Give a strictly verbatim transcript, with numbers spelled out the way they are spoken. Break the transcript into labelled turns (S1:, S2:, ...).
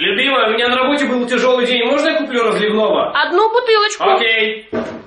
S1: Любимая, у меня на работе был тяжелый день, можно я куплю разливного?
S2: Одну бутылочку.
S1: Окей.